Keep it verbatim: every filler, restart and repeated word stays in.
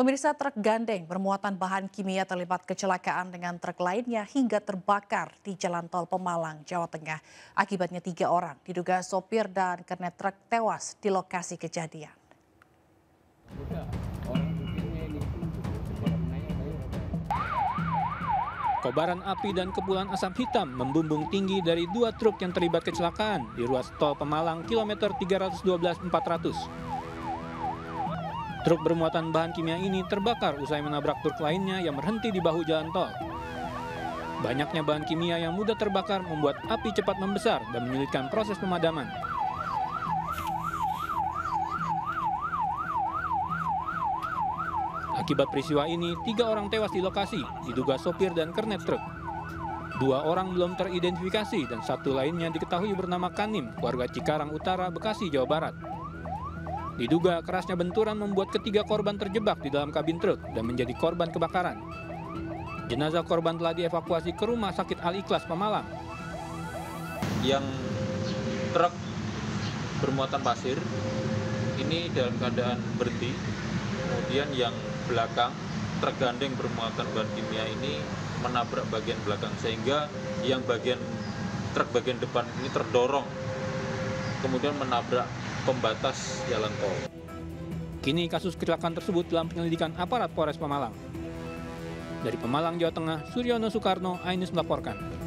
Pemirsa, truk gandeng bermuatan bahan kimia terlibat kecelakaan dengan truk lainnya hingga terbakar di Jalan Tol Pemalang, Jawa Tengah. Akibatnya tiga orang diduga sopir dan kernet truk tewas di lokasi kejadian. Kobaran api dan kepulan asap hitam membumbung tinggi dari dua truk yang terlibat kecelakaan di ruas tol Pemalang kilometer tiga ratus dua belas empat ratus. Truk bermuatan bahan kimia ini terbakar usai menabrak truk lainnya yang berhenti di bahu jalan tol. Banyaknya bahan kimia yang mudah terbakar membuat api cepat membesar dan menyulitkan proses pemadaman. Akibat peristiwa ini, tiga orang tewas di lokasi, diduga sopir dan kernet truk. Dua orang belum teridentifikasi dan satu lainnya diketahui bernama Kanim, warga Cikarang Utara, Bekasi, Jawa Barat. Diduga kerasnya benturan membuat ketiga korban terjebak di dalam kabin truk dan menjadi korban kebakaran. Jenazah korban telah dievakuasi ke Rumah Sakit Al-Ikhlas Pemalang. Yang truk bermuatan pasir ini dalam keadaan berhenti, kemudian yang belakang truk gandeng bermuatan bahan kimia ini menabrak bagian belakang sehingga yang bagian truk bagian depan ini terdorong kemudian menabrak pembatas jalan tol. Kini kasus kecelakaan tersebut dalam penyelidikan aparat Polres Pemalang. Dari Pemalang, Jawa Tengah, Suryono Soekarno, Ainus melaporkan.